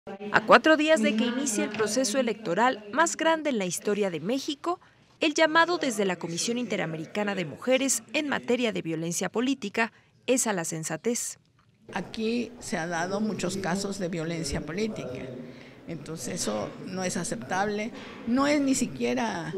A 4 días de que inicie el proceso electoral más grande en la historia de México, el llamado desde la Comisión Interamericana de Mujeres en materia de violencia política es a la sensatez. Aquí se han dado muchos casos de violencia política, entonces eso no es aceptable, no es ni siquiera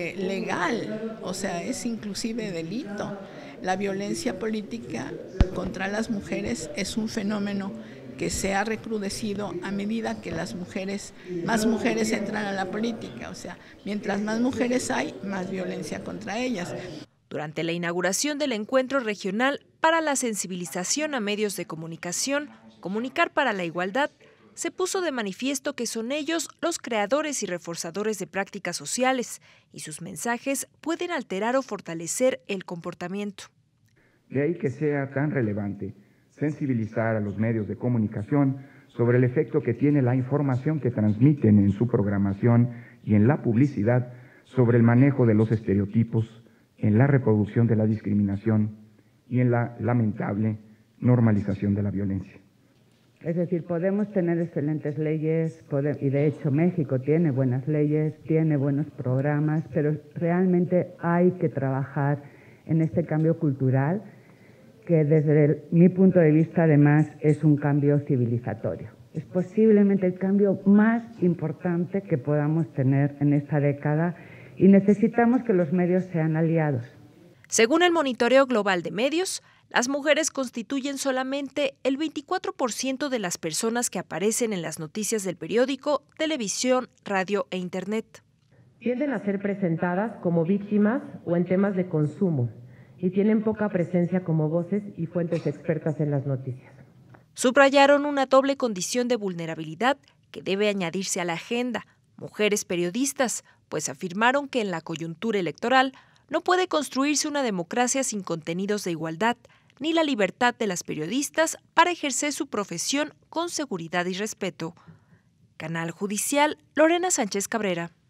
legal, o sea, es inclusive delito. La violencia política contra las mujeres es un fenómeno que se ha recrudecido a medida que más mujeres entran a la política, o sea, mientras más mujeres hay, más violencia contra ellas. Durante la inauguración del encuentro regional para la sensibilización a medios de comunicación, Comunicar para la Igualdad, se puso de manifiesto que son ellos los creadores y reforzadores de prácticas sociales y sus mensajes pueden alterar o fortalecer el comportamiento. De ahí que sea tan relevante sensibilizar a los medios de comunicación sobre el efecto que tiene la información que transmiten en su programación y en la publicidad sobre el manejo de los estereotipos, en la reproducción de la discriminación y en la lamentable normalización de la violencia. Es decir, podemos tener excelentes leyes, y de hecho México tiene buenas leyes, tiene buenos programas, pero realmente hay que trabajar en este cambio cultural, que desde mi punto de vista además es un cambio civilizatorio. Es posiblemente el cambio más importante que podamos tener en esta década y necesitamos que los medios sean aliados. Según el Monitoreo Global de Medios, las mujeres constituyen solamente el 24% de las personas que aparecen en las noticias del periódico, televisión, radio e internet. Tienden a ser presentadas como víctimas o en temas de consumo y tienen poca presencia como voces y fuentes expertas en las noticias. Subrayaron una doble condición de vulnerabilidad que debe añadirse a la agenda, mujeres periodistas, pues afirmaron que en la coyuntura electoral no puede construirse una democracia sin contenidos de igualdad, ni la libertad de las periodistas para ejercer su profesión con seguridad y respeto. Canal Judicial, Lorena Sánchez Cabrera.